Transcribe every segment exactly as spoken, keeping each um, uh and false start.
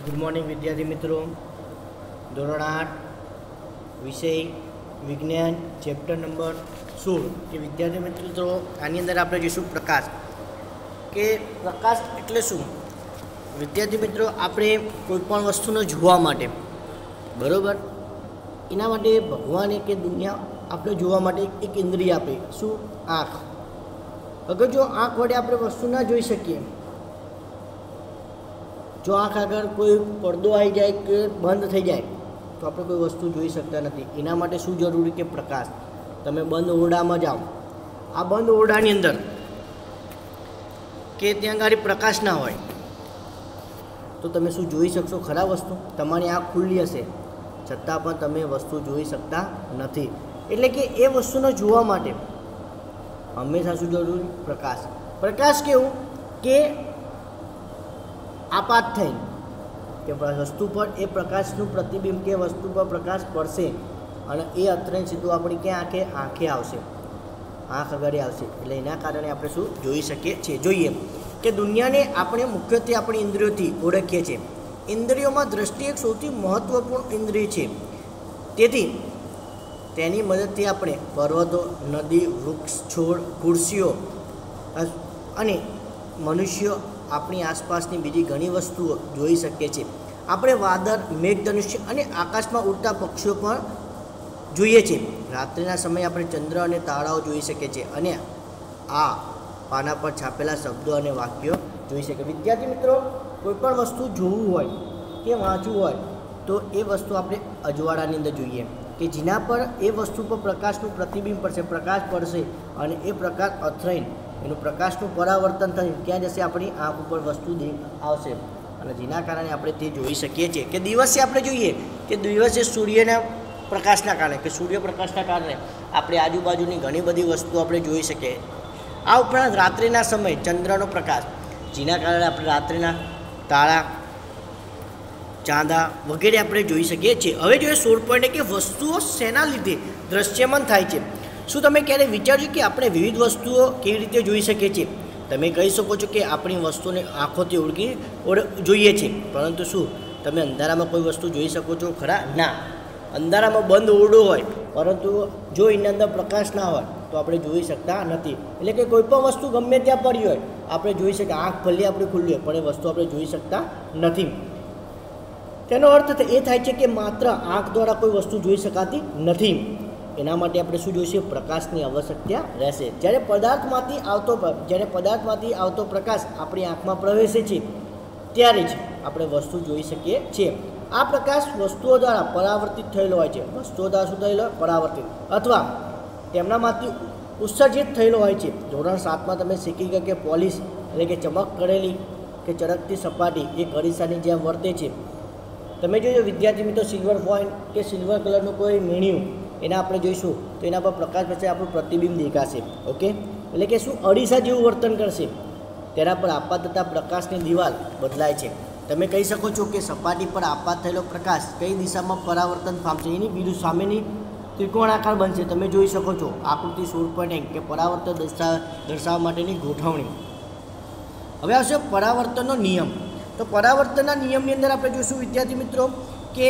Good morning विद्यार्थी मित्रों। धोरण आठ विषय विज्ञान चैप्टर नंबर सोल के विद्यार्थी मित्रों आनी अंदर आपणे जोईशुं प्रकाश के प्रकाश एटले शुं। विद्यार्थी मित्रों आपणे कोईपण वस्तुने जोवा माटे बरोबर एना माटे भगवाने के दुनिया आपणे जोवा माटे एक इंद्रिय आपे शुं आँख। अगर जो आँख वडे आपणे वस्तु ना जोई शकीए, जो आँख आगर कोई પડદો आई जाए कि बंद थी जाए तो आप कोई वस्तु जोई सकता नहीं। एना माटे शुं जरूरी के प्रकाश। तमे बंद ओरडामां जाओ, आ बंद ओरडानी अंदर के त्यां गाड़ी प्रकाश ना होय तो तमे शुं जोई शकशो खरा वस्तु? तमारी आँख खुल्ली हशे छतां पण तमे वस्तु जोई सकता नथी। एटले के ए वस्तुने जोवा माटे हमेशा शुं जरूरी? प्रकाश। प्रकाश केवुं के आपात थई के वस्तु पर ए प्रकाशनु प्रतिबिंब के वस्तु पर प्रकाश पड़शे अने ए अत्रे सीधुं आपणी के आँखे आँखे आवशे, आँख अगाड़ी आवशे। एटले एना कारणे आपणे शुं जोई शकीए छीए। जोईए के दुनियाने आपणे मुख्यत्वे आपणी इंद्रियोथी ओळखीए छीए। इंद्रियोमां दृष्टि एक सौथी महत्वपूर्ण इंद्रिय छे। तेथी तेनी मददथी आपणे पर्वतो, नदी, वृक्ष, छोड़, खुरशीओ अने मनुष्य अपनी आसपासनी बीजी घणी वस्तुओ जोई शकीए छीए। आपणे वादळ, मेघधनुष्य अने आकाशमां उड़ता पक्षीओ पण जोईए छीए। रात्रिना समये आपणे चंद्र अने ताराओ जोई शकीए छीए अने आ पाना पर छापेला शब्दों अने वाक्यो जोई शकीए। विद्यार्थी मित्रों कोईपण वस्तु जोवुं होय के वाँचवुं होय तो ए वस्तु आपणे अजवाळानी अंदर जोईए कि जेना पर ए वस्तु पर प्रकाशनुं प्रतिबिंब पड़शे, प्रकाश पड़शे अने ए प्रकाश अथराईने एनु प्रकाशनुं परावर्तन थई त्यां जशे आपणी आँख पर वस्तु आवशे अने जेना कारणे आपणे ते जोई शकीए छीए। के दिवसे आपणे जोईए के दिवसे सूर्यना प्रकाशना कारणे के सूर्यप्रकाशना कारणे आपणे आजुबाजुनी घणी बधी वस्तु आपणे जोई शकीए। आ उपरांत रात्रिना समये चंद्रनो प्रकाश जेना कारणे आपणे रात्रिना तारा, चांदा वगैरे आपणे जोई शकीए छीए। हवे जोईए सोळ पॉइंट के वस्तुओ शेना लीधे दृश्यमान थाय छे। शुं तमे क्यारे विचार्युं कि आपणे विविध वस्तुओ केवी रीते जोई शकीए छीए? तमे कही शको छो कि आपणी वस्तुने आँखोथी ओळखी ओळ जोईए छीए, परंतु शुं तमे अंधारामां कोई वस्तु जोई शको छो खरा? ना। अंधारामां बंद ओरडो होय परंतु जो एनी अंदर प्रकाश ना होय तो आपणे जोई शकता नथी। एटले के कोईपण वस्तु गमे त्यां पड़ी होय आपणे जोई शकीए, आँख भले आपणी खुल्ली होय पण ए वस्तु आपणे जोई शकता नथी। तेनो अर्थ ए थाय छे कि मात्र आँख द्वारा कोई वस्तु जोई शकाती नथी। एना माटे आपणे शुं जोईशे? प्रकाशनी आवश्यकता रहेशे। ज्यारे पदार्थमांथी आवतो ज्यारे पदार्थमांथी आवतो प्रकाश आपणी आँखमां प्रवेशे छे त्यारे ज आपणे वस्तु जोई शकीए छीए। आ प्रकाश वस्तुओ द्वारा परावर्तित थयेलो होय छे। वस्तुओ द्वारा शुं थयेलो? परावर्तित अथवा तेमनामांथी उत्सर्जित थयेलो होय छे। धोरण सात में तमे शीखी गया कि पॉलिश एटले के चमक करेली के चरकती सपाटी एक अरीसानी जेम वर्ते छे। तमे जोजो विद्यार्थी मित्रों सिल्वर फॉइल के सिल्वर कलरनुं कोई मीणियुं एना आपणे जोईशुं तो एना पर प्रकाश पछी आपणुं प्रतिबिंब देखाशे। ओके एटले के शुं अरीसा जेवुं वर्तन करशे, तेना पर आपात थता प्रकाशनी दीवाल बदलाय छे। तमे कही शको छो कि सपाटी पर आपात थयेलो प्रकाश कई दिशामां परावर्तन पामशे, एनी विरुद्ध सामेनी त्रिकोणाकार बनशे। तमे जोई शको छो आकृति सोळ पॉइंट एक के परावर्तन दर्शा दर्शाववा माटेनी गोठवणी। हवे आवशे परावर्तननो नियम। तो परावर्तनना नियमनी अंदर आपणे जोईशुं विद्यार्थी मित्रों के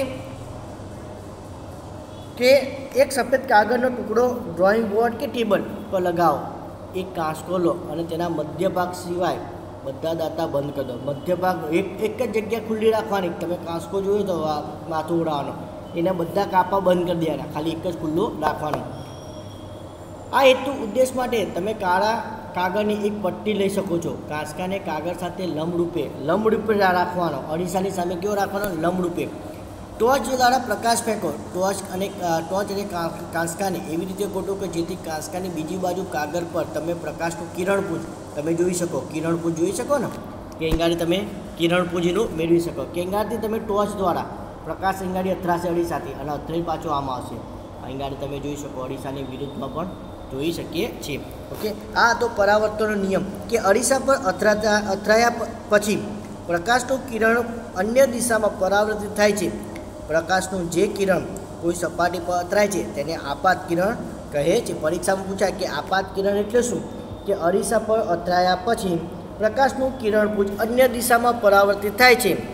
के एक सफेद कागळनो टुकड़ो ड्रॉइंग बोर्ड के टेबल पर लगाओ, एक कांसको लो अने तेना मध्य भाग सिवाय बधा दाता बंद कर दो। मध्य भाग एक एक ज जग्या खुल्ली राखवानी। तमे कांसको जोयो तो माथुं उडाववानो, एना बधा कापा बंद कर देवाना, खाली एक ज खुल्लो राखवानो। आ हेतु उद्देश्य माटे तमे काळा कागळनी एक पट्टी लई शको छो। कांसकाने कागळ साथे लंबरूपे लंबरूपे राखवानो, अरीसानी सामे केवो राखवानो? लंबरूपे। टॉर्च द्वारा प्रकाश फेंको। टॉर्च अने टॉर्च अने कांसकाने एवी रीते गोठो कि जेथी कांसकानी बीजी बाजू कागळ पर तमे प्रकाशनुं किरणपुंज तमे जोई शको। किरणपुंज जोई शको ने के अंगाड़ी तमे किरणपुंजनुं मेळवी शको। के अंगाड़ी तमे टॉर्च द्वारा प्रकाश अंगाड़ी अथराशे अरीसाथी अने अथराई पाछो आम आवशे। अंगाड़ी तमे जोई शको अरीसानी विरुद्धमां पण जोई शकीए छीए। ओके आ तो परावर्तननो नियम के अरीसा पर अथराता अथराया पछी प्रकाशनुं किरण अन्य दिशामां परावर्तित थाय छे। प्रकाशनुं जे किरण कोई सपाटी पर अथराय छे तेने आपात किरण कहे छे। परीक्षामां पूछाय कि आपात किरण एटले शुं? के अरीसा पर अथराया पछी प्रकाशनुं किरणपुंज अन्य दिशामां परावर्तित थाय छे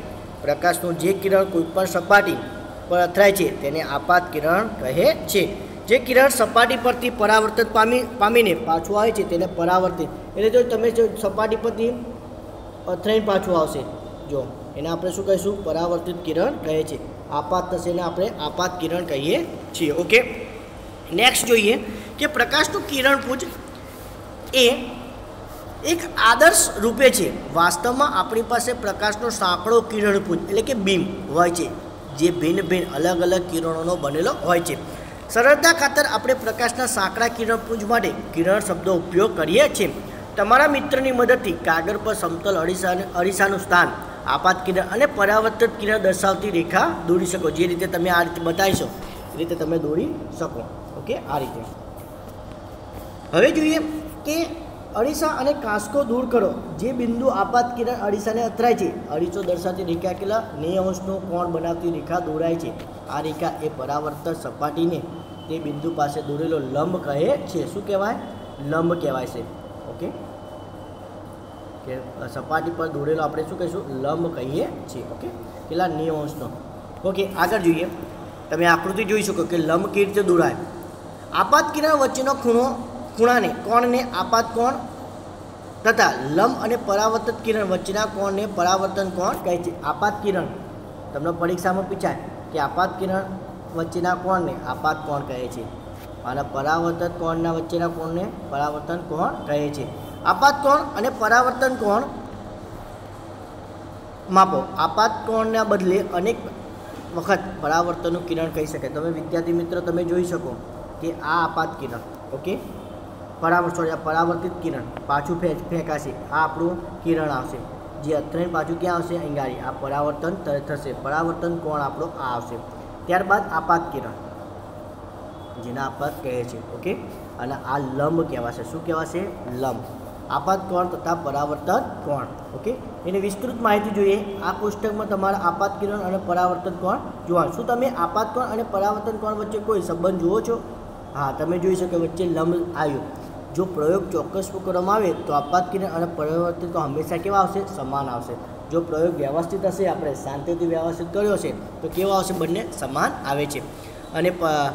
પ્રકાશનું જે કિરણ કોઈપણ સપાટી પર અથડાય છે તેને આપાત કિરણ કહે છે. જે કિરણ સપાટી પરથી પરાવર્તન પામી પામીને પાછું આવે છે તેને પરાવર્તિત, એટલે જો તમે જો સપાટી પરથી અથડાઈને પાછું આવશે જો એને આપણે શું કહીશું? પરાવર્તિત કિરણ કહે છે. આપાત થશે એને આપણે આપાત કિરણ કહીએ છીએ. ઓકે, નેક્સ્ટ જોઈએ કે પ્રકાશનું કિરણપુંજ એ એક આદર્શ રૂપે છે. વાસ્તવમાં આપણી પાસે પ્રકાશનો સાંકડો કિરણપુંજ એટલે કે બીમ હોય છે, જે ભિન્ન ભિન્ન અલગ અલગ કિરણોનો બનેલો હોય છે. સરળતા ખાતર આપણે પ્રકાશના સાંકડા કિરણપુંજ માટે કિરણ શબ્દો ઉપયોગ કરીએ છીએ. તમારા મિત્રની મદદથી કાગળ પર સમતલ અરીસા અરીસાનું સ્થાન, આપાત કિરણ અને પરાવર્તિત કિરણ દર્શાવતી રેખા દોરી શકો. જે રીતે તમે આ રીતે બતાવીશો એ રીતે તમે દોરી શકો. ઓકે, આ રીતે. હવે જોઈએ કે અરીસા અને કાંસકો દૂર કરો. જે બિંદુ આપાત કિરણ અરીસાને અથડાય છે, અરીસો દર્શાવતી રેખા કેટલા નેવું અંશનો કોણ બનાવતી રેખા દોરાય છે. આ રેખા એ પરાવર્તક સપાટીને તે બિંદુ પાસે દોરેલો લંબ કહે છે. શું કહેવાય? લંબ કહેવાય છે. ઓકે, કે સપાટી પર દોરેલો આપણે શું કહીશું? લંબ કહીએ છીએ. ઓકે, કેટલા નેવું અંશનો. ઓકે, આગળ જોઈએ. તમે આકૃતિ જોઈ શકો કે લંબ કેવી રીતે દોરાય. આપાત કિરણ વચ્ચેનો ખૂણો ખૂણાને કોણને આપાત કોણ તથા લંબ અને પરાવર્તિત કિરણ વચ્ચેના કોણને પરાવર્તન કોણ કહે છે. આપાત કિરણ તમને પરીક્ષામાં પૂછાય કે આપાત કિરણ વચ્ચેના કોણને આપાત કોણ કહે છે અને પરાવર્તિત કોણના વચ્ચેના કોણને પરાવર્તન કોણ કહે છે. આપાત કોણ અને પરાવર્તન કોણ માપો. આપાત કોણના બદલે અનેક વખત પરાવર્તનનું કિરણ કહી શકાય. તમે વિદ્યાર્થી મિત્રો તમે જોઈ શકો કે આ આપાત કિરણ, ઓકે, પરાવર્ત સોરી પરાવર્તિત કિરણ પાછું ફે ફેંકાશે. આ આપણું કિરણ આવશે, જે અથડાઈને પાછું ક્યાં આવશે? અંગારી. આ પરાવર્તન થશે. પરાવર્તન કોણ આપણો આ આવશે. ત્યારબાદ આપાત કિરણ, જેને આપાત કહે છે. ઓકે, અને આ લંબ કહેવાશે. શું કહેવાશે? લંબ. આપાત કોણ તથા પરાવર્તન કોણ. ઓકે, એની વિસ્તૃત માહિતી જોઈએ. આ પુસ્તકમાં તમારા આપાત કિરણ અને પરાવર્તન કોણ જોવાનું. શું તમે આપાત કોણ અને પરાવર્તન કોણ વચ્ચે કોઈ સંબંધ જુઓ છો? હા, તમે જોઈ શકો વચ્ચે લંબ આવ્યો. જો પ્રયોગ ચોક્કસ કરવામાં આવે તો આપાત કિરણ અને પરાવર્તન કોણ હંમેશા કેવા આવશે? સમાન આવશે. જો પ્રયોગ વ્યવસ્થિત હશે, આપણે શાંતિથી વ્યવસ્થિત કર્યો છે તો કેવા આવશે? બંને સમાન આવે છે. અને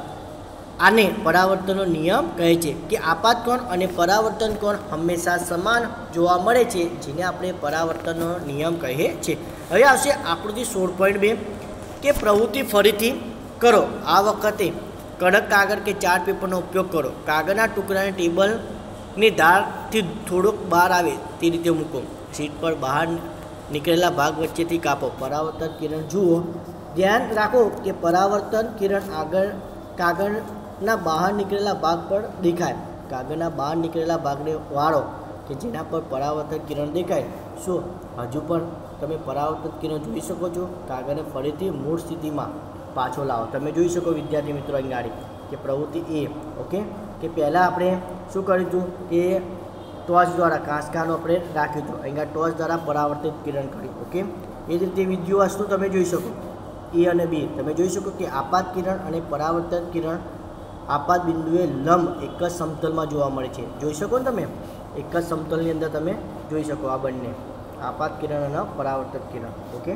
આને પરાવર્તનનો નિયમ કહે છે કે આપાત કોણ અને પરાવર્તન કોણ હંમેશા સમાન જોવા મળે છે, જેને આપણે પરાવર્તનનો નિયમ કહીએ છીએ. હવે આવશે આકૃતિ સોળ પોઈન્ટ બે કે પ્રવૃત્તિ ફરીથી કરો. આ વખતે કડક કાગળ કે ચાર્ટ પેપરનો ઉપયોગ કરો. કાગળના ટુકડાને ટેબલની ધારથી થોડોક બહાર આવે તે રીતે મૂકો. સીટ પર બહાર નીકળેલા ભાગ વચ્ચેથી કાપો. પરાવર્તન કિરણ જુઓ. ધ્યાન રાખો કે પરાવર્તન કિરણ આગળ કાગળના બહાર નીકળેલા ભાગ પર દેખાય. કાગળના બહાર નીકળેલા ભાગને વાળો કે જેના પર પરાવર્તન કિરણ દેખાય. શું હજુ પણ તમે પરાવર્તન કિરણ જોઈ શકો છો? કાગળને ફરીથી મૂળ સ્થિતિમાં પાછો લાવો. તમે જોઈ શકો વિદ્યાર્થી મિત્રો અંગાડી કે પ્રવૃત્તિ એ, ઓકે, કે પહેલાં આપણે શું કર્યું હતું કે ટોર્ચ દ્વારા કાંસકાનું આપણે રાખ્યું હતું. અહીંયા ટોર્ચ દ્વારા પરાવર્તિત કિરણ કર્યું. ઓકે, એ જ રીતે બીજી વસ્તુ તમે જોઈ શકો એ અને બી. તમે જોઈ શકો કે આપાત કિરણ અને પરાવર્તન કિરણ આપાત બિંદુએ લંબ એક જ સમતલમાં જોવા મળે છે. જોઈ શકો ને તમે? એક જ સમતલની અંદર તમે જોઈ શકો આ બંને આપાત કિરણ અને પરાવર્તન કિરણ. ઓકે,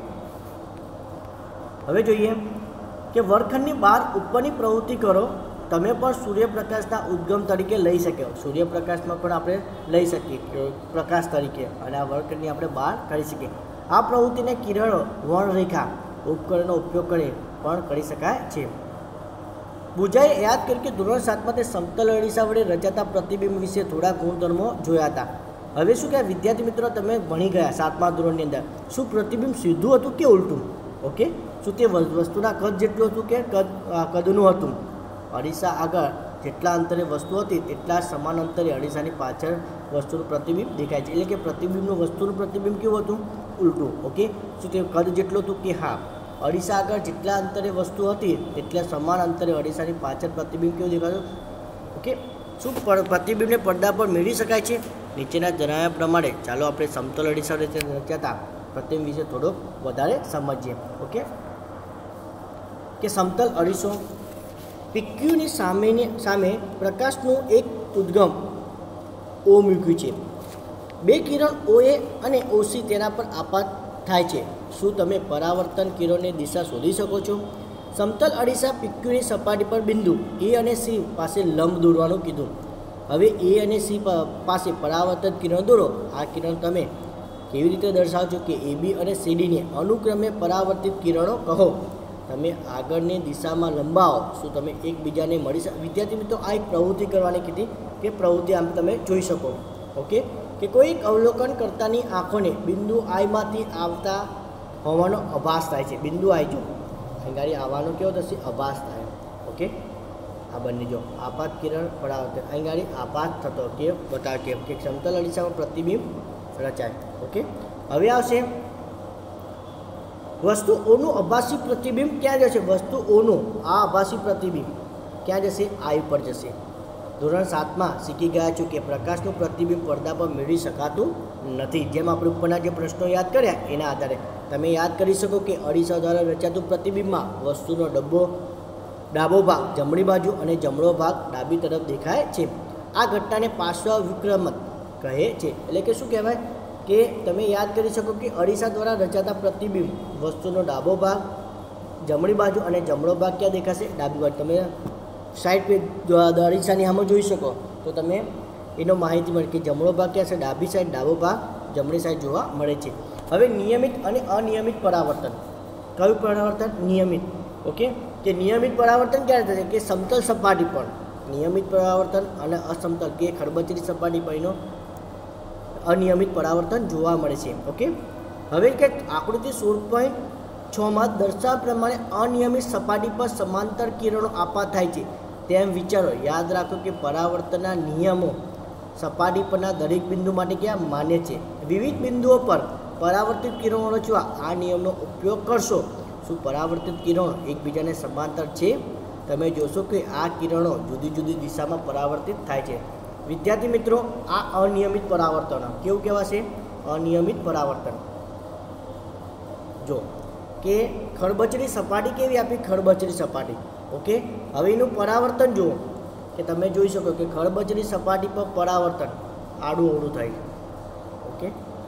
હવે જોઈએ કે વર્ગખંડની બહાર ઉપરની પ્રવૃત્તિ કરો. તમે પણ સૂર્યપ્રકાશના ઉદ્ગમ તરીકે લઈ શકો. સૂર્યપ્રકાશમાં પણ આપણે લઈ શકીએ પ્રકાશ તરીકે, અને આ વર્ગખંડની આપણે બહાર કરી શકીએ. આ પ્રવૃત્તિને કિરણો વર્ણરેખા ઉપકરણનો ઉપયોગ કરી પણ કરી શકાય છે. બુજાએ યાદ કર્યું કે ધોરણ સાતમાં તે સમતલ અરીસા વડે રચાતા પ્રતિબિંબ વિશે થોડા ગુણધર્મો જોયા હતા. હવે શું કહેવાય વિદ્યાર્થી મિત્રો, તમે ભણી ગયા સાતમા ધોરણની અંદર. શું પ્રતિબિંબ સીધું હતું કે ઉલટું? ઓકે, શું તે વસ્તુના કદ જેટલું હતું કે કદ કદનું હતું? અરીસા આગળ જેટલા અંતરે વસ્તુ હતી તેટલા સમાન અંતરે અરીસાની પાછળ વસ્તુનું પ્રતિબિંબ દેખાય છે. એટલે કે પ્રતિબિંબનું વસ્તુનું પ્રતિબિંબ કેવું હતું? ઉલટું. ઓકે, શું તે કદ જેટલું હતું કે હા? અરીસા આગળ જેટલા અંતરે વસ્તુ હતી તેટલા સમાન અંતરે અરીસાની પાછળ પ્રતિબિંબ કેવું દેખાતું? ઓકે, શું પ્રતિબિંબને પડદા પર મેળવી શકાય છે? નીચેના જણાવ્યા પ્રમાણે ચાલો આપણે સમતલ અરીસા રીતે રચાતા પ્રતિબિંબ વિશે થોડોક વધારે સમજીએ. ઓકે, કે સમતલ અરીસો પીક્યુની સામેની સામે પ્રકાશનું એક ઉદ્ગમ ઓ મૂક્યું છે. બે કિરણ ઓ એ અને ઓસી તેના પર આપાત થાય છે. શું તમે પરાવર્તન કિરણની દિશા શોધી શકો છો? સમતલ અરીસા પીક્યુની સપાટી પર બિંદુ એ અને સી પાસે લંબ દોરવાનું કીધું. હવે એ અને સી પાસે પરાવર્તન કિરણ દોરો. આ કિરણ તમે કેવી રીતે દર્શાવજો કે એ બી અને સીડીને અનુક્રમે પરાવર્તિત કિરણો કહો. તમે આગળની દિશામાં લંબાવો. શું તમે એકબીજાને મળી શકો? વિદ્યાર્થી મિત્રો, આ એક પ્રવૃત્તિ કરવાની કીધી કે પ્રવૃત્તિ આમ તમે જોઈ શકો. ઓકે, કે કોઈક અવલોકનકર્તાની આંખોને બિંદુ આઈમાંથી આવતા હોવાનો આભાસ થાય છે. બિંદુ આઈ જો અહીં ગાડી આવવાનો કેવો થશે? આભાસ થાય. ઓકે, આ બંને જો આપાત કિરણ પરાવર્તન અહીં ગાડી આપાત થતો કે બતાવે કેમ કે સમતલ અરીસામાં પ્રતિબિંબ રચાય. ઓકે, હવે આવશે વસ્તુ ઓનું આભાસી પ્રતિબિંબ ક્યાં જશે? વસ્તુ ઓનું આ આભાસી પ્રતિબિંબ ક્યાં જશે? આઈ પર જશે. ધોરણ સાતમાં શીખી ગયા છો કે પ્રકાશનું પ્રતિબિંબ પડદા પર મેળવી શકાતું નથી. જેમ આપણે ઉપરના જે પ્રશ્નો યાદ કર્યા એના આધારે તમે યાદ કરી શકો કે અરીસા દ્વારા રચાતું પ્રતિબિંબમાં વસ્તુનો ડબ્બો ડાબો ભાગ જમણી બાજુ અને જમણો ભાગ ડાબી તરફ દેખાય છે. આ ઘટનાને પાર્શ્વ વિક્રમત કહે છે. એટલે કે શું કહેવાય કે તમે યાદ કરી શકો કે અરીસા દ્વારા રચાતા પ્રતિબિંબ વસ્તુનો ડાબો ભાગ જમણી બાજુ અને જમણો ભાગ ક્યાં દેખાશે? ડાબી બાજુ. તમે સાઈડ પે અરીસાની સામે જોઈ શકો તો તમે એનો માહિતી મળે કે જમણો ભાગ ક્યાં છે? ડાબી સાઈડ, ડાબો ભાગ જમણી સાઈડ જોવા મળે છે. હવે નિયમિત અને અનિયમિત પરાવર્તન. કયું પરાવર્તન? નિયમિત. ઓકે, કે નિયમિત પરાવર્તન ક્યારે થશે? કે સમતલ સપાટી પર નિયમિત પરાવર્તન અને અસમતલ કે ખરબચડી સપાટી પર એનો અનિયમિત પરાવર્તન જોવા મળે છે. ઓકે, હવે કે આકૃતિ સોળ પોઈન્ટ છમાં દર્શાવ્યા પ્રમાણે અનિયમિત સપાટી પર સમાંતર કિરણો આપાત થાય છે તેમ વિચારો. યાદ રાખો કે પરાવર્તનના નિયમો સપાટી પરના દરેક બિંદુ માટે ક્યાં માન્ય છે. વિવિધ બિંદુઓ પર પરાવર્તિત કિરણો રચવા આ નિયમનો ઉપયોગ કરશો. શું પરાવર્તિત કિરણો એકબીજાને સમાંતર છે? તમે જોશો કે આ કિરણો જુદી જુદી દિશામાં પરાવર્તિત થાય છે. વિદ્યાર્થી મિત્રો, આ અનિયમિત પરાવર્તન કેવું કહેવાશે? અનિયમિત પરાવર્તન. જો કે ખરબચડી સપાટી કેવી આપી? ખરબચડી સપાટી. ઓકે, હવે એનું પરાવર્તન જુઓ કે તમે જોઈ શકો કે ખરબચડી સપાટી પર પરાવર્તન આડું અવળું થાય. ઓકે,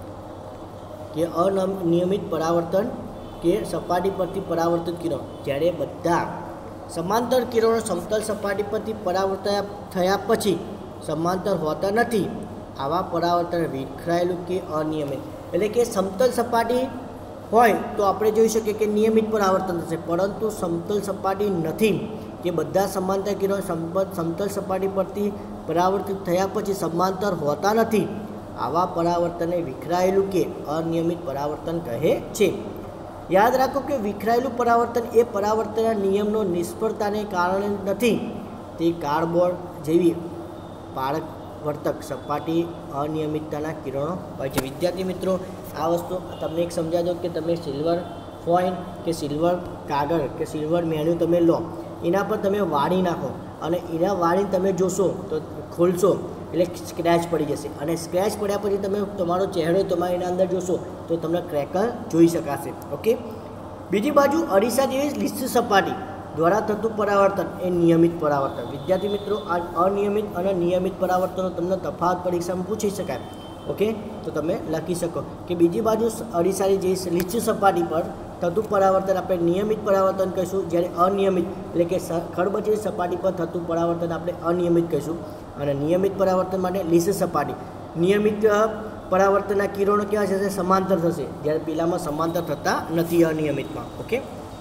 કે અનિયમિત પરાવર્તન કે સપાટી પરથી પરાવર્તિત કિરણ જ્યારે બધા સમાંતર કિરણો સમતલ સપાટી પરથી પરાવર્તન થયા પછી સમાંતર હોતા નથી. આવા પરાવર્તન વિખરાયેલું કે અનિયમિત. એટલે કે સમતલ સપાટી હોય તો આપણે જોઈ શકીએ કે નિયમિત પરાવર્તન થશે, પરંતુ સમતલ સપાટી નથી કે બધા સમાંતર કિરણો સમતલ સપાટી પરથી પરાવર્તિત થયા પછી સમાંતર હોતા નથી. આવા પરાવર્તનને વિખરાયેલું કે અનિયમિત પરાવર્તન કહે છે. યાદ રાખો કે વિખરાયેલું પરાવર્તન એ પરાવર્તનના નિયમનો નિષ્ફળતાને કારણે નથી. તે કાર્ડબોર્ડ જેવી પારવર્તક સપાટી અનિયમિતતાના કિરણો હોય છે. વિદ્યાર્થી મિત્રો, આ વસ્તુ તમને એક સમજાજો કે તમે સિલ્વર ફોઇલ કે સિલ્વર કાગળ કે સિલ્વર મેન્યુ તમે લો, એના પર તમે વાળી નાખો અને એના વાળીને તમે જોશો તો ખોલશો એટલે સ્ક્રેચ પડી જશે. અને સ્ક્રેચ પડ્યા પછી તમે તમારો ચહેરો તમારે એના અંદર જોશો તો તમને ક્રેકર જોઈ શકાશે. ઓકે, બીજી બાજુ અરીસા જેવી નિશ્ચિત સપાટી દ્વારા થતું પરાવર્તન એ નિયમિત પરાવર્તન. વિદ્યાર્થી મિત્રો, આ અનિયમિત અને નિયમિત પરાવર્તનો તમને તફાવત પરીક્ષામાં પૂછી શકાય. ઓકે, તો તમે લખી શકો કે બીજી બાજુ અરીસાની જે નિશ્ચિત સપાટી પર થતું પરાવર્તન આપણે નિયમિત પરાવર્તન કહીશું, જ્યારે અનિયમિત એટલે કે ખરબચડી સપાટી પર થતું પરાવર્તન આપણે અનિયમિત કહીશું. અને નિયમિત પરાવર્તન માટે નિશ્ચિત સપાટી. નિયમિત પરાવર્તનના કિરણો કેવા થશે? સમાંતર થશે, જ્યારે પેલામાં સમાંતર થતા નથી અનિયમિતમાં. ઓકે,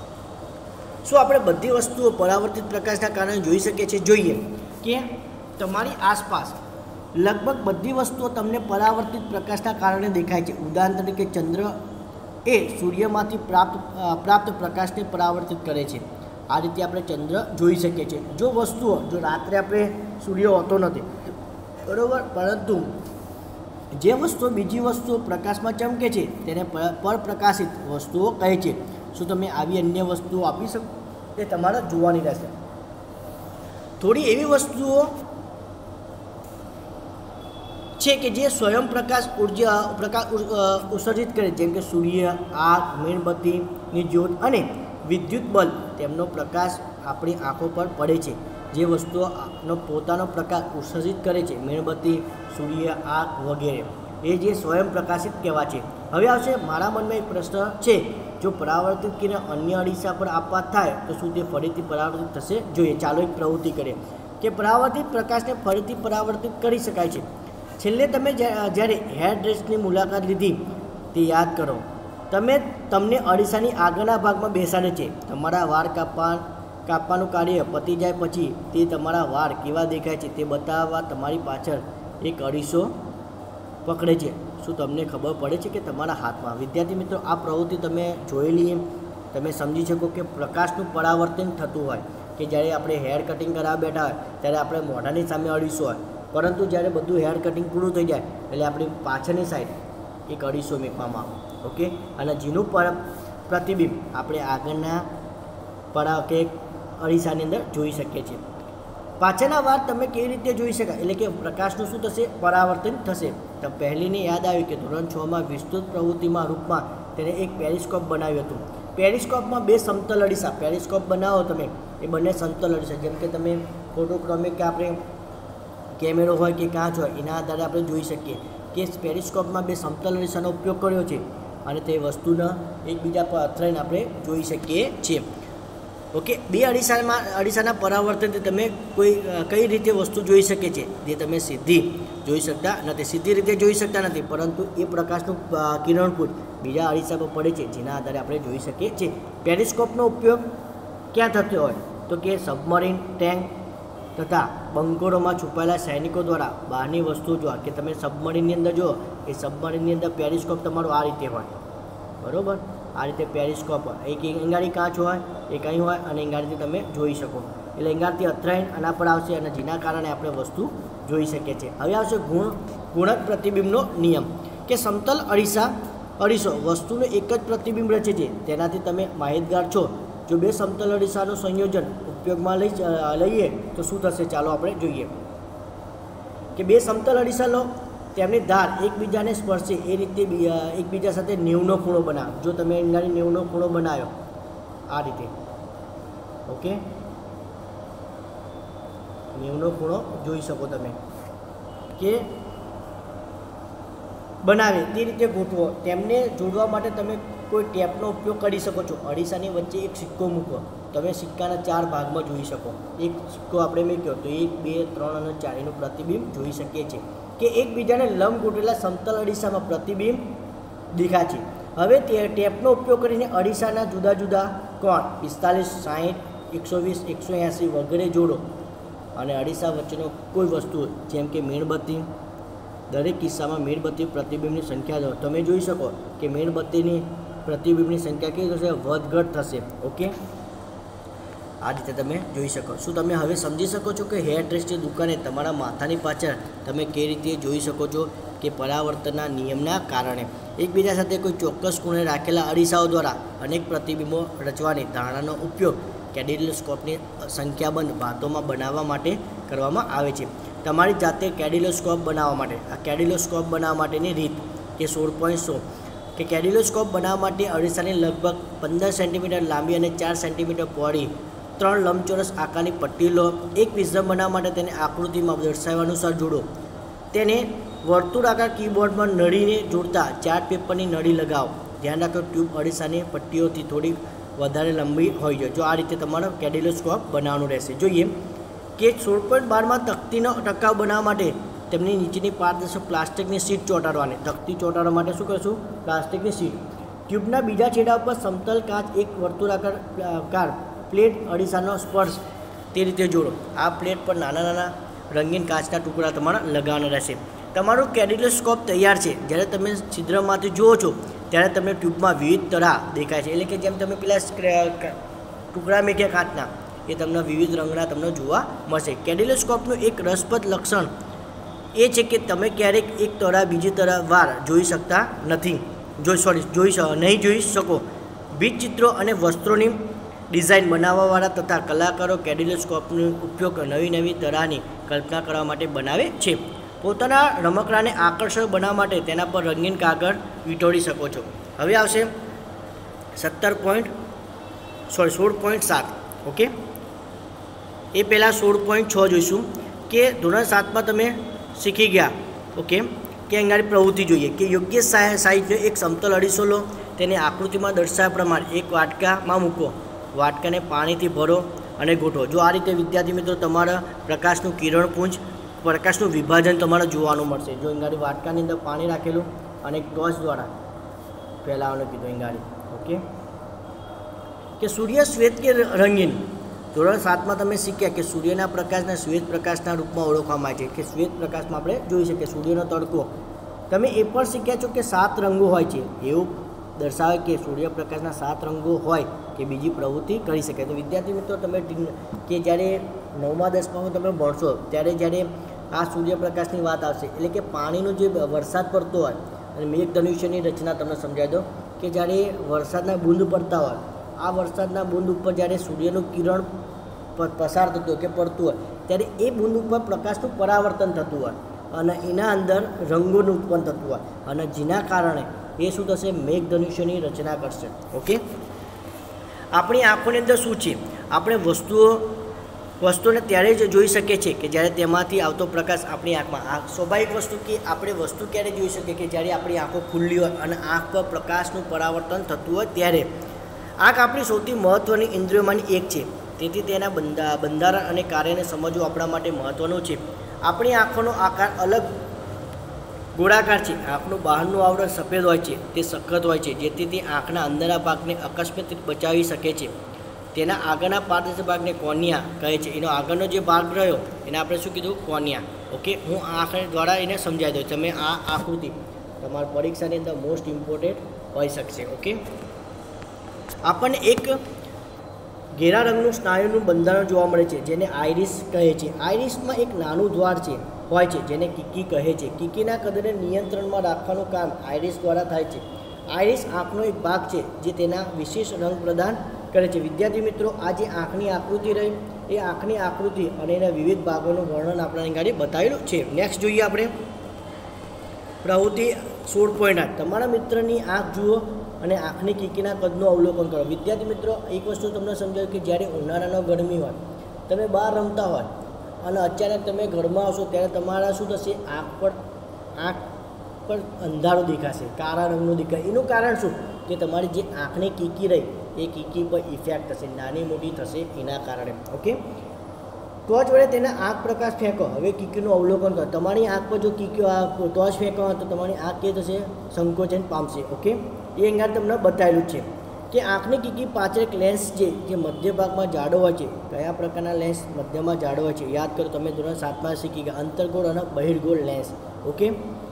શું આપણે બધી વસ્તુઓ પરાવર્તિત પ્રકાશના કારણે જોઈ શકીએ છીએ? જોઈએ કે તમારી આસપાસ લગભગ બધી વસ્તુઓ તમને પરાવર્તિત પ્રકાશના કારણે દેખાય છે. ઉદાહરણ તરીકે ચંદ્ર એ સૂર્યમાંથી પ્રાપ્ત પ્રાપ્ત પ્રકાશને પરાવર્તિત કરે છે. આ રીતે આપણે ચંદ્ર જોઈ શકીએ છીએ. જો વસ્તુઓ જો રાત્રે આપણે સૂર્ય હોતો નથી બરાબર, પરંતુ જે વસ્તુઓ બીજી વસ્તુઓ પ્રકાશમાં ચમકે છે તેને પરપ્રકાશિત વસ્તુઓ કહે છે. શું તમે આવી અન્ય વસ્તુઓ આપી શકો? તે તમારે જોવાની રહેશે. થોડી એવી વસ્તુઓ છે કે જે સ્વયં પ્રકાશ ઉર્જા પ્રકાશ ઉત્સર્જિત કરે, જેમ કે સૂર્ય, આગ, મીણબત્તીની જ્યોત અને વિદ્યુત બલ્બ. તેમનો પ્રકાશ આપણી આંખો પર પડે છે. જે વસ્તુઓનો પોતાનો પ્રકાશ ઉત્સર્જિત કરે છે, મીણબત્તી, સૂર્ય, આગ વગેરે, એ જે સ્વયં પ્રકાશિત કહેવાય છે. હવે આવશે મારા મનમાં એક પ્રશ્ન છે, જો પરાવર્તિત કિરણ અન્ય અરીસા પર આપવાત થાય તો શું તે ફરીથી પરાવર્તિત થશે? જોઈએ. ચાલો એક પ્રવૃત્તિ કરીએ કે પરાવર્તિત પ્રકાશને ફરીથી પરાવર્તિત કરી શકાય છે. છેલ્લે તમે જ્યારે હેર ડ્રેસની મુલાકાત લીધી તે યાદ કરો. તમે તમને અરીસાની આગળના ભાગમાં બેસાડે છે. તમારા વાળ કાપવા કાપવાનું કાર્ય પતી જાય પછી તે તમારા વાળ કેવા દેખાય છે તે બતાવવા તમારી પાછળ એક અરીસો પકડે છે. શું તમને ખબર પડે છે કે તમારા હાથમાં? વિદ્યાર્થી મિત્રો, આ પ્રવૃત્તિ તમે જોયેલી, તમે સમજી શકો કે પ્રકાશનું પરાવર્તન થતું હોય કે જ્યારે આપણે હેર કટિંગ કરાવવા બેઠા હોય ત્યારે આપણે મોઢાની સામે અરીસો હોય, પરંતુ જ્યારે બધું હેર કટિંગ પૂરું થઈ જાય એટલે આપણી પાછળની સાઈડ એક અરીસો મૂકવામાં આવે. ઓકે, અને જેનું પર પ્રતિબિંબ આપણે આગળના પરા કે અરીસાની અંદર જોઈ શકીએ છીએ. પાછળના વાળ તમે કેવી રીતે જોઈ શકાય? એટલે કે પ્રકાશનું શું થશે? પરાવર્તન થશે. તો પહેલીને યાદ આવ્યું કે ધોરણ છ માં વિસ્તૃત પ્રવૃત્તિમાં રૂપમાં તેને એક પેરિસ્કોપ બનાવ્યું હતું. પેરિસ્કોપમાં બે સમતલ અરીસા, પેરિસ્કોપ બનાવો તમે, એ બંને સમતલ અરીસા, જેમ કે તમે ફોટોક્રોમિક કે આપણે કેમેરો હોય કે કાચ હોય એના આધારે આપણે જોઈ શકીએ કે પેરિસ્કોપમાં બે સમતલ અરીસાનો ઉપયોગ કર્યો છે અને તે વસ્તુને એકબીજા પર અથડાઈને આપણે જોઈ શકીએ છીએ. ઓકે, બે અરીસામાં અરીસાના પરાવર્તનથી તમે કોઈ કઈ રીતે વસ્તુ જોઈ શકે છે? જે તમે સીધી જોઈ શકતા નથી, સીધી રીતે જોઈ શકતા નથી, પરંતુ એ પ્રકાશનું કિરણપુંજ બીજા અરીસા પર પડે છે, જેના આધારે આપણે જોઈ શકીએ છીએ. પેરિસ્કોપનો ઉપયોગ ક્યાં થતો હોય? તો કે સબમરીન, ટેન્ક તથા બંકરોમાં છુપાયેલા સૈનિકો દ્વારા બહારની વસ્તુઓ જોવા. કે તમે સબમરીનની અંદર જુઓ, એ સબમરીનની અંદર પેરિસ્કોપ તમારો આ રીતે હોય, બરાબર? આ રીતે પેરિસ્કોપ હોય, એક એંગાડી કાચ હોય, એક અહીં હોય અને એંગાડીથી તમે જોઈ શકો. એટલે એંગાડથી અથડાઈને આના પર આવશે અને જેના કારણે આપણે વસ્તુ જોઈ શકીએ છીએ. હવે આવશે ગુણ ગુણક પ્રતિબિંબનો નિયમ, કે સમતલ અરીસા અરીસો વસ્તુનું એક જ પ્રતિબિંબ રચે છે. તેનાથી તમે માહિતગાર છો. જો બે સમતલ અરીસાનું સંયોજન ઉપયોગમાં લઈ લઈએ તો શું થશે? ચાલો આપણે જોઈએ કે બે સમતલ અરીસા લો, તેમની ધાર એકબીજાને સ્પર્શે એ રીતે એકબીજા સાથે નેવનો ખૂણો બનાવો. જો તમે એંગાડી નેવનો ખૂણો બનાવ્યો આ રીતે, ઓકે, નેવનો ખૂણો જોઈ શકો તમે કે બનાવે તે રીતે ગોઠવો. તેમને જોડવા માટે તમે કોઈ ટેપનો ઉપયોગ કરી શકો છો. અરીસાની વચ્ચે એક સિક્કો મૂકો, તમે સિક્કાના ચાર ભાગમાં જોઈ શકો. એક સિક્કો આપણે મૂક્યો તો એક, બે, ત્રણ અને ચાર એનું પ્રતિબિંબ જોઈ શકીએ છીએ કે એકબીજાને લંબ ગોઠવેલા સમતલ અરીસામાં પ્રતિબિંબ દેખાય છે. હવે તે ટેપનો ઉપયોગ કરીને અરીસાના જુદા જુદા કોણ પિસ્તાલીસ, સાહીઠ, એકસો વીસ, એકસો એંસી વગેરે જોડો અને અરીસા વચ્ચેનો કોઈ વસ્તુ જેમ કે મીણબત્તી, દરેક કિસ્સામાં મીણબત્તી પ્રતિબિંબની સંખ્યા જો તમે જોઈ શકો કે મીણબત્તીની પ્રતિબિંબની સંખ્યા કેવી થશે? વધઘટ થશે. ઓકે, આ રીતે તમે જોઈ શકો. શું તમે હવે સમજી શકો છો કે હેર ડ્રેસની દુકાને તમારા માથાની પાછળ તમે કેવી રીતે જોઈ શકો છો કે પરાવર્તનના નિયમના કારણે એકબીજા સાથે કોઈ ચોક્કસ ખૂણે રાખેલા અરીસાઓ દ્વારા અનેક પ્રતિબિંબો રચવાની ધારણાનો ઉપયોગ કેડિલોસ્કોપની સંખ્યાબંધ ભાતોમાં બનાવવા માટે કરવામાં આવે છે. તમારી જાતે કેડિલોસ્કોપ બનાવવા માટે આ કેડિલોસ્કોપ બનાવવા માટેની રીત કે સોળ પોઈન્ટ સો કે કેડિલોસ્કોપ બનાવવા માટે અરીસાની લગભગ પંદર સેન્ટીમીટર લાંબી અને ચાર સેન્ટીમીટર પહોળી ત્રણ લંબચોરસ આકારની પટ્ટી લો. એક વિઝમ બનાવવા માટે તેને આકૃતિમાં દર્શાવ્યા અનુસાર જોડો. તેને વર્તુળાકાર કીબોર્ડમાં નળીને જોડતા ચાર્ટ પેપરની નળી લગાવો. ધ્યાન રાખો, ટ્યુબ અરીસાની પટ્ટીઓથી થોડીક વધારે લંબી હોય છે. જો આ રીતે તમારો કેડિલોસ્કોપ બનાવવાનું રહેશે. જોઈએ કે સોળ પોઈન્ટ બારમાં તકતીનો ટકાઉ બનાવવા માટે તેમની નીચેની પારદર્શક પ્લાસ્ટિકની સીટ ચોંટાડવાની. તકતી ચોંટાડવા માટે શું કરશું? પ્લાસ્ટિકની સીટ. ટ્યુબના બીજા છેડા ઉપર સમતલ કાચ એક વર્તુળાકાર કાર પ્લેટ અરીસાનો સ્પર્શ તે રીતે જોડો. આ પ્લેટ પર નાના નાના રંગીન કાચના ટુકડા તમારા લગાવવાના રહેશે. તમારું કેડિલોસ્કોપ તૈયાર છે. જ્યારે તમે છિદ્રમાંથી જુઓ છો ત્યારે તમને ટ્યુબમાં વિવિધ તરા દેખાય છે. એટલે કે જેમ તમે પેલા ટુકડા મેક્યા કાચના એ તમને વિવિધ રંગના તમને જોવા મળશે. કેડિલોસ્કોપનું એક રસપ્રદ લક્ષણ એ છે કે તમે ક્યારેક એક તરા બીજી તરા વાર જોઈ શકતા નથી જોઈ સોરી જોઈ નહીં જોઈ શકો. ભીંતચિત્રો અને વસ્ત્રોની ડિઝાઇન બનાવવાવાળા તથા કલાકારો કેડિલોસ્કોપનો ઉપયોગ નવી નવી તરાહની કલ્પના કરવા માટે બનાવે છે. પોતાના રમકડાને આકર્ષક બનાવવા માટે તેના પર રંગીન કાગળ વીંટોળી શકો છો. હવે આવશે સત્તર પોઈન્ટ સોરી સોળ પોઈન્ટ સાત. ઓકે, એ પહેલાં સોળ પોઈન્ટ છ જોઈશું કે ધોરણ સાતમાં તમે શીખી ગયા ઓકે કે અંગાડી પ્રવૃત્તિ જોઈએ કે યોગ્ય સાઇઝનો એક સમતલ અરીસો લો, તેને આકૃતિમાં દર્શાવ્યા પ્રમાણે એક વાટકામાં મૂકો, વાટકાને પાણીથી ભરો અને ગોઠવો. જો આ રીતે વિદ્યાર્થી મિત્રો તમારા પ્રકાશનું કિરણપુંજ, પ્રકાશનું વિભાજન તમારે જોવાનું મળશે. જો અંગાડી વાટકાની અંદર પાણી રાખેલું અને એક ટોર્ચ દ્વારા ફેલાવાનું કીધું અંગાડી. ઓકે, કે સૂર્ય શ્વેત કે રંગીન. ધોરણ સાતમાં તમે શીખ્યા કે સૂર્યના પ્રકાશના શ્વેત પ્રકાશના રૂપમાં ઓળખવામાં આવે છે, કે શ્વેત પ્રકાશમાં આપણે જોઈ શકીએ સૂર્યનો તડકો. તમે એ પણ શીખ્યા છો કે સાત રંગો હોય છે, એવું દર્શાવે કે સૂર્યપ્રકાશના સાત રંગો હોય કે બીજી પ્રવૃત્તિ કરી શકે. તો વિદ્યાર્થી મિત્રો તમે કે જ્યારે નવમા દસમામાં તમે ભણશો ત્યારે જ્યારે આ સૂર્યપ્રકાશની વાત આવશે, એટલે કે પાણીનો જે વરસાદ પડતો હોય અને મેઘધનુષ્યની રચના તમને સમજાવી દો કે જ્યારે વરસાદના બૂંદ પડતા હોય, આ વરસાદના બૂંદ ઉપર જ્યારે સૂર્યનું કિરણ પસાર થતું હોય કે પડતું હોય ત્યારે એ બૂંદ ઉપર પ્રકાશનું પરાવર્તન થતું હોય અને એના અંદર રંગોનું ઉત્પન્ન થતું હોય અને જેના કારણે એ શું થશે, મેઘધનુષ્યની રચના કરશે. ઓકે, આપણી આંખોની અંદર શું છે, આપણે વસ્તુઓ વસ્તુને ત્યારે જ જોઈ શકીએ છીએ કે જ્યારે તેમાંથી આવતો પ્રકાશ આપણી આંખમાં. આ સ્વાભાવિક વસ્તુ કે આપણે વસ્તુ ક્યારે જોઈ શકીએ કે જ્યારે આપણી આંખો ખુલ્લી હોય અને આંખ પર પ્રકાશનું પરાવર્તન થતું હોય ત્યારે. આંખ આપણી સૌથી મહત્ત્વની ઇન્દ્રિયોમાંની એક છે, તેથી તેના બંધા બંધારણ અને કાર્યને સમજવું આપણા માટે મહત્ત્વનું છે. આપણી આંખોનો આકાર અલગ ગોળાકાર છે. આંખનું બહારનું આવરણ સફેદ હોય છે, તે સખત હોય છે, જેથી તે આંખના અંદરના ભાગને અકસ્માત બચાવી શકે છે. તેના આગળના પારદર્શક ભાગને કોર્નિયા કહે છે. એનો આગળનો જે ભાગ રહ્યો એને આપણે શું કીધું, કોર્નિયા. ઓકે, હું આંખ દ્વારા એને સમજાવી દઉં. તમે આ આકૃતિ તમારી પરીક્ષાની અંદર મોસ્ટ ઇમ્પોર્ટન્ટ હોઈ શકશે. ઓકે, આપણને એક ઘેરા રંગનું સ્નાયુનું બંધારણ જોવા મળે છે જેને આઇરિસ કહે છે. આઇરિસમાં એક નાનું દ્વાર છે હોય છે જેને કીકી કહે છે. કીકીના કદને નિયંત્રણમાં રાખવાનું કામ આઇરિસ દ્વારા થાય છે. આઇરિસ આંખનો એક ભાગ છે જે તેના વિશેષ રંગ પ્રદાન કરે છે. વિદ્યાર્થી મિત્રો, આ જે આંખની આકૃતિ રહી એ આંખની આકૃતિ અને એના વિવિધ ભાગોનું વર્ણન આપણા ગાડી બતાવેલું છે. નેક્સ્ટ જોઈએ આપણે પ્રવૃત્તિ સોળ પોઈન્ટ આઠ. તમારા મિત્રની આંખ જુઓ અને આંખની કીકીના કદનું અવલોકન કરો. વિદ્યાર્થી મિત્રો, એક વસ્તુ તમને સમજાવ્યું કે જ્યારે ઉનાળાનો ગરમી હોય, તમે બહાર રમતા હોય અને અચાનક તમે ઘરમાં આવશો ત્યારે તમારા શું થશે, આંખ પર આંખ પર અંધારું દેખાશે, કાળા રંગનું દેખાય. એનું કારણ શું કે તમારી જે આંખની કીકી રહી એ કીકી પર ઇફેક્ટ થશે, નાની મોટી થશે એના કારણે. ઓકે, ટોર્ચ વડે તેના આંખ પ્રકાશ ફેંકો. હવે કીકીનું અવલોકન કરો. તમારી આંખ પર જો કીકીઓ ટોર્ચ ફેંકો તો તમારી આંખ કે થશે, સંકોચન પામશે. ઓકે, એ અંગાર તમને બતાવેલું છે કે આંખની કીકી પાછળ એક લેન્સ છે જે મધ્ય ભાગમાં જાડો હોય છે. કયા પ્રકારના લેન્સ મધ્યમાં જાડો હોય છે યાદ કરો. તમે ધોરણ સાતમાં શીખી ગયા અંતર્ગોળ અને બહિર્ગોળ લેન્સ. ઓકે,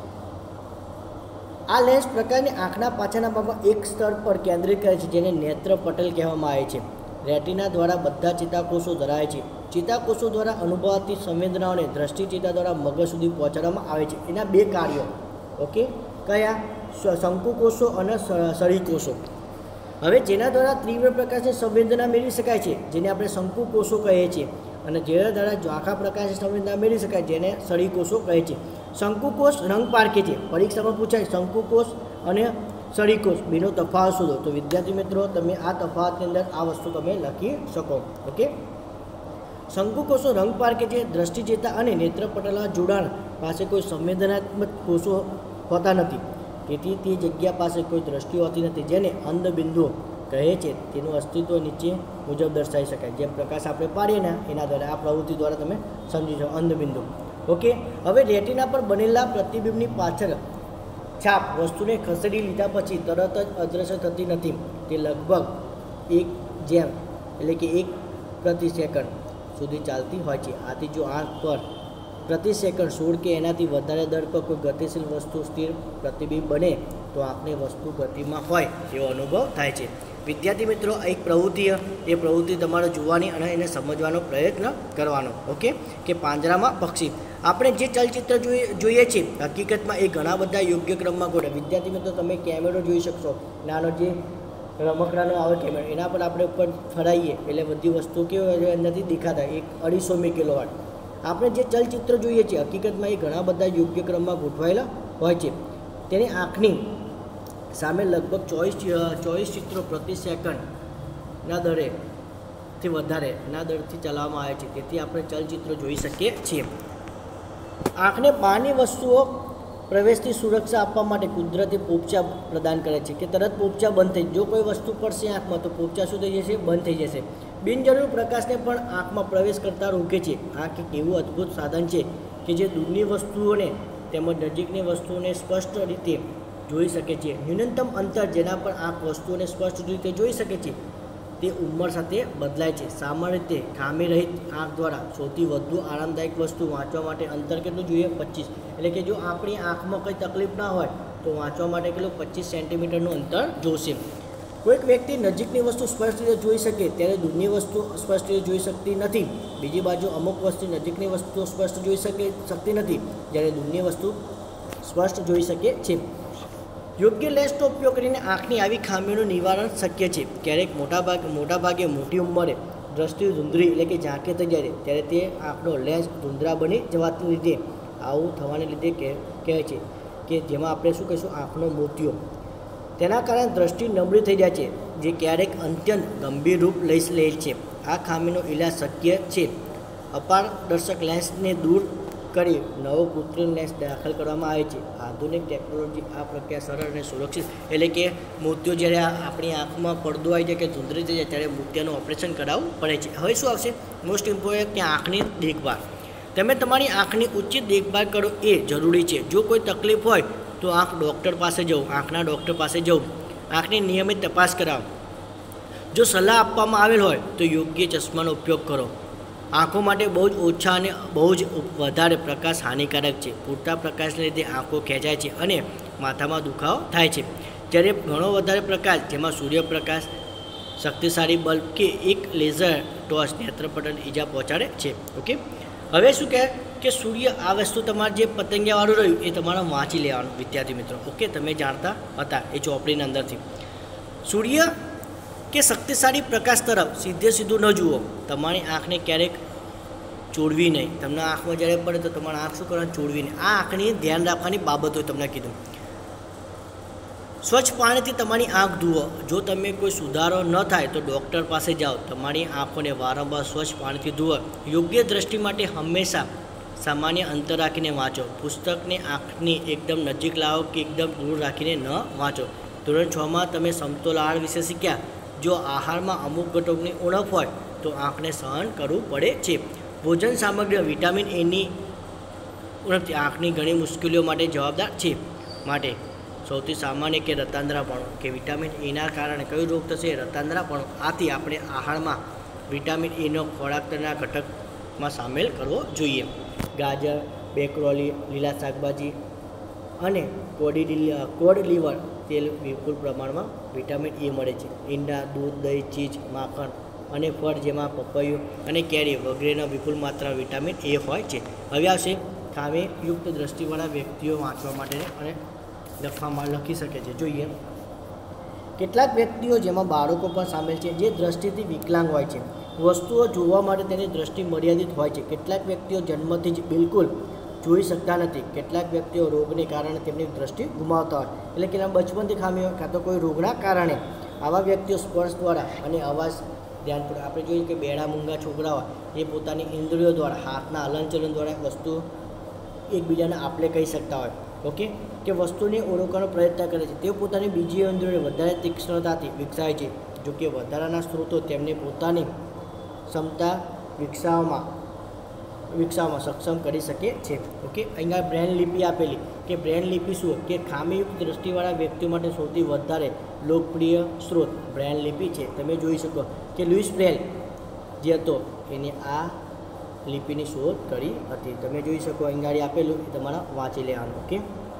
આ લેન્સ પ્રકારની આંખના પાછળના ભાગમાં એક સ્તર પર કેન્દ્રિત કરે છે જેને નેત્ર પટલ કહેવામાં આવે છે. રેટિના દ્વારા બધા ચેતાકોષો ધરાવે છે. ચેતાકોષો દ્વારા અનુભવાતી સંવેદનાઓને દ્રષ્ટિ ચેતા દ્વારા મગજ સુધી પહોંચાડવામાં આવે છે. એના બે કાર્યો. ઓકે, કયા, શંકુકોષો અને સળીકોષો. હવે જેના દ્વારા તીવ્ર પ્રકાશની સંવેદના મેળવી શકાય છે જેને આપણે શંકુકોષો કહીએ છીએ, અને જેના દ્વારા ઝાંખા પ્રકાશની સંવેદના મેળવી શકાય જેને સળીકોષો કહે છે. શંકુકોષ રંગ પારખે છે. પરીક્ષામાં પૂછાય શંકુકોષ અને સળીકોષ બેનો તફાવત શોધો. તો વિદ્યાર્થી મિત્રો, તમે આ તફાવતની અંદર આ વસ્તુ તમે લખી શકો. ઓકે, શંકુકોષો રંગ પારખે છે. દ્રષ્ટિચેતા અને નેત્રપટલના જોડાણ પાસે કોઈ સંવેદનાત્મક કોષો હોતા નથી, તેથી તે જગ્યા પાસે કોઈ દ્રષ્ટિ હોતી નથી જેને અંધબિંદુ કહે છે. તેનું અસ્તિત્વ નીચે મુજબ દર્શાવી શકાય. જેમ પ્રકાશ આપણે પાડીએ ને એના દ્વારા આ પ્રવૃત્તિ દ્વારા તમે સમજી શકો અંધબિંદુ. ઓકે, હવે રેટિના પર બનેલા પ્રતિબિંબની પાછળ છાપ વસ્તુને ખસેડી લીધા પછી તરત જ અદૃશ્ય થતી નથી. તે લગભગ એક જેમ એટલે કે એક પ્રતિ સેકન્ડ સુધી ચાલતી હોય છે. આથી જો આંખ પર પ્રતિ સેકન્ડ સોળ કે એનાથી વધારે દર પર કોઈ ગતિશીલ વસ્તુ સ્થિર પ્રતિબિંબ બને તો આપણે વસ્તુ ગતિમાં હોય એવો અનુભવ થાય છે. વિદ્યાર્થી મિત્રો, એક પ્રવૃત્તિ એ પ્રવૃત્તિ તમારે જોવાની અને એને સમજવાનો પ્રયત્ન કરવાનો. ઓકે, કે પાંજરામાં પક્ષી. આપણે જે ચલચિત્ર જોઈએ જોઈએ છીએ હકીકતમાં એ ઘણા બધા યોગ્ય ક્રમમાં ગોઠવે. વિદ્યાર્થી મિત્રો, તમે કેમેરો જોઈ શકશો, નાનો જે રમકડાનો આવે કેમેરો, એના પર આપણે ઉપર ફરાઈએ એટલે બધી વસ્તુ કેવી અંદરથી દેખાતા એક અઢીસો મી કિલો વાટ. આપણે જે ચલચિત્ર જોઈએ છીએ હકીકતમાં એ ઘણા બધા યોગ્ય ક્રમમાં ગોઠવાયેલા હોય છે. તેની આંખની સામે લગભગ ચોવીસ ચોવીસ ચિત્રો પ્રતિ સેકન્ડના દરેથી વધારે ના દરથી ચલાવવામાં આવે છે. તેથી આપણે ચલચિત્રો જોઈ શકીએ છીએ. આંખને બહારની વસ્તુઓ પ્રવેશથી સુરક્ષા આપવા માટે કુદરતી પોપચા પ્રદાન કરે છે કે તરત પોપચા બંધ થઈ, જો કોઈ વસ્તુ પડશે આંખમાં તો પોપચા શું થઈ જશે? બંધ થઈ જશે. બિનજરૂરી પ્રકાશને પણ આંખમાં પ્રવેશ કરતાં રોકે છે. આંખ એક એવું અદ્ભુત સાધન છે કે જે દૂરની વસ્તુઓને તેમજ નજીકની વસ્તુઓને સ્પષ્ટ રીતે જોઈ શકે છે. ન્યૂનતમ અંતર જેના પર આંખ વસ્તુઓને સ્પષ્ટ રીતે જોઈ શકે છે તે ઉંમર સાથે બદલાય છે. સામાન્ય રીતે ખામી રહિત આંખ દ્વારા સૌથી વધુ આરામદાયક વસ્તુ વાંચવા માટે અંતર કેટલું જોઈએ? પચીસ. એટલે કે જો આપણી આંખમાં કંઈ તકલીફ ના હોય તો વાંચવા માટે કેટલું? પચીસ સેન્ટીમીટરનું અંતર જોશે. કોઈક વ્યક્તિ નજીકની વસ્તુ સ્પષ્ટ રીતે જોઈ શકે ત્યારે દૂરની વસ્તુ સ્પષ્ટ રીતે જોઈ શકતી નથી. બીજી બાજુ અમુક વસ્તુ નજીકની વસ્તુ સ્પષ્ટ જોઈ શકે શકતી નથી જ્યારે દૂરની વસ્તુ સ્પષ્ટ જોઈ શકે છે. યોગ્ય લેન્સનો ઉપયોગ કરીને આંખની આવી ખામીઓનું નિવારણ શક્ય છે. ક્યારેક મોટાભાગે મોટાભાગે મોટી ઉંમરે દ્રષ્ટિ ધૂંધળી એટલે કે ઝાંખી થઈ જાય ત્યારે તે આંખનો લેન્સ ધૂંધળા બની જવાને લીધે આવું થવાને લીધે કહે કહે છે કે જેમાં આપણે શું કહીશું? આંખનો મોતિયો. તેના કારણે દ્રષ્ટિ નબળી થઈ જાય છે જે ક્યારેક અત્યંત ગંભીર રૂપ લઈ લે છે. આ ખામીનો ઇલાજ શક્ય છે. અપારદર્શક લેન્સને દૂર કરી નવો કૃત્રિમ લેન્સ દાખલ કરવામાં આવે છે. આધુનિક ટેકનોલોજી આ પ્રક્રિયા સરળ અને સુરક્ષિત એટલે કે મોતિયો જ્યારે આપણી આંખમાં પડદો આવી જાય કે ધૂંધળી થઈ જાય ત્યારે મોતિયાનું ઓપરેશન કરાવવું પડે છે. હવે શું આવશે? મોસ્ટ ઇમ્પોર્ટન્ટ કે આંખની દેખભાળ. તમે તમારી આંખની ઉચિત દેખભાળ કરો એ જરૂરી છે. જો કોઈ તકલીફ હોય તો આંખ ડૉક્ટર પાસે જવું આંખના ડૉક્ટર પાસે જવું આંખની નિયમિત તપાસ કરાવો. જો સલાહ આપવામાં આવેલ હોય તો યોગ્ય ચશ્માનો ઉપયોગ કરો. આંખો માટે બહુ જ ઓછા અને બહુ જ વધારે પ્રકાશ હાનિકારક છે. પૂરતા પ્રકાશને લીધે આંખો ખેંચાય છે અને માથામાં દુખાવો થાય છે. જ્યારે ઘણો વધારે પ્રકાશ જેમાં સૂર્યપ્રકાશ, શક્તિશાળી બલ્બ કે એક લેઝર ટોર્ચ નેત્રપટલ ઈજા પહોંચાડે છે. ઓકે, હવે શું કહે કે સૂર્ય આ વસ્તુ તમારે જે પતંગિયાવાળું રહ્યું એ તમારે વાંચી લેવાનું વિદ્યાર્થી મિત્રો. ઓકે, તમે જાણતા હતા એ ચોપડીની અંદરથી. સૂર્ય કે શક્તિશાળી પ્રકાશ તરફ સીધે સીધું ન જુઓ. તમારી આંખને ક્યારેક ચોડવી નહીં. તમને આંખમાં જ્યારે પડે તો તમારા આંખ શું કરવાની? ચોડવી નહીં. આ આંખની ધ્યાન રાખવાની બાબતો તમને કીધું. સ્વચ્છ પાણીથી તમારી આંખ ધુઓ. જો તમે કોઈ સુધારો ન થાય તો ડૉક્ટર પાસે જાઓ. તમારી આંખોને વારંવાર સ્વચ્છ પાણીથી ધુઓ. યોગ્ય દ્રષ્ટિ માટે હંમેશા સામાન્ય અંતર રાખીને વાંચો. પુસ્તકને આંખની એકદમ નજીક લાવો કે એકદમ દૂર રાખીને ન વાંચો. ધોરણ છમાં તમે સમતોલ આહાર વિશે શીખ્યા. જો આહારમાં અમુક ઘટકોની ઉણપ હોય તો આંખને સહન કરવું પડે છે. ભોજન સામગ્રી વિટામિન એની ઉણપથી આંખની ઘણી મુશ્કેલીઓ માટે જવાબદાર છે. માટે સૌથી સામાન્ય કે રતાંધરાપણું કે વિટામિન એના કારણે કયો રોગ થશે? રતાંધરાપણું. આથી આપણે આહારમાં વિટામિન એનો ખોરાકના ઘટકમાં સામેલ કરવો જોઈએ. ગાજર, બેકરોલી, લીલા શાકભાજી અને કોડી કોડ લીવર તેલ વિપુલ પ્રમાણમાં વિટામિન એ મળે છે. ઈંડા, દૂધ, દહીં, ચીઝ, માખણ અને ફળ જેમાં પપૈયું અને કેરી વગેરેના વિપુલ માત્રા વિટામિન એ હોય છે. હવે આવશે ખામીયુક્ત દ્રષ્ટિવાળા વ્યક્તિઓ વાંચવા માટે અને લખવામાં લખી શકે છે. જોઈએ કેટલાક વ્યક્તિઓ જેમાં બાળકો પણ સામેલ છે જે દ્રષ્ટિથી વિકલાંગ હોય છે. વસ્તુઓ જોવા માટે તેની દ્રષ્ટિ મર્યાદિત હોય છે. કેટલાક વ્યક્તિઓ જન્મથી જ બિલકુલ જોઈ શકતા નથી. કેટલાક વ્યક્તિઓ રોગને કારણે તેમની દ્રષ્ટિ ગુમાવતા હોય એટલે કે એના બચપનથી ખામી હોય કાં તો કોઈ રોગના કારણે. આવા વ્યક્તિઓ સ્પર્શ દ્વારા અને અવાજ ધ્યાનપૂર્વક આપણે જોઈએ કે બેડા મૂંગા છોકરા હોય એ પોતાની ઇન્દ્રિયો દ્વારા હાથના હલનચલન દ્વારા વસ્તુ એકબીજાને આપણે કહી શકતા હોય. ઓકે, કે વસ્તુને ઓળખવાનો પ્રયત્ન કરે છે. તેઓ પોતાની બીજી ઇન્દ્રિયોને વધારે તીક્ષ્ણતાથી વિકસાવે છે. જો કે વધારાના સ્ત્રોતો તેમને પોતાની ક્ષમતા વિકસાવવામાં વિકસાવવામાં સક્ષમ કરી શકે છે. ઓકે, અહીંયા બ્રેન લિપિ આપેલી કે બ્રેન લિપિ શું કે ખામીયુક્ત દ્રષ્ટિવાળા વ્યક્તિઓ માટે સૌથી વધારે લોકપ્રિય સ્ત્રોત બ્રેન લિપિ છે. તમે જોઈ શકો કે લુઈસ બ્રેલ જે હતો એને આ લિપિની શોધ કરી હતી. તમે જોઈ શકો અહીંયા આપેલું એ તમારા વાંચી લેવાનું. ઓકે,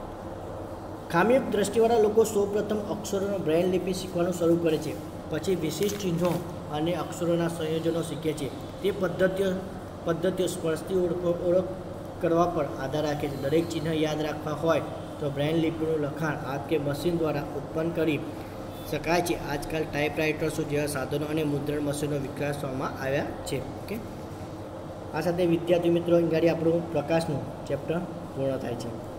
ખામીયુક્ત દ્રષ્ટિવાળા લોકો સૌપ્રથમ અક્ષરોનો બ્રેન લિપિ શીખવાનું શરૂ કરે છે. પછી વિશિષ્ટ ચિહ્નો અને અક્ષરોના સંયોજનો શીખે છે. તે પદ્ધતિઓ પદ્ધતિઓ સ્પર્શથી ઓળખ ઓળખ કરવા પર આધાર રાખે છે. દરેક ચિહ્ન યાદ રાખવા હોય તો બ્રેન લિપિનું લખાણ હાથ કે મશીન દ્વારા ઉત્પન્ન કરી શકાય છે. આજકાલ ટાઈપરાઇટર્સો જેવા સાધનો અને મુદ્રણ મશીનો વિકસાવવામાં આવ્યા છે. ઓકે, આ સાથે વિદ્યાર્થી મિત્રો અહીંયા આપણું પ્રકાશનું ચેપ્ટર પૂર્ણ થાય છે.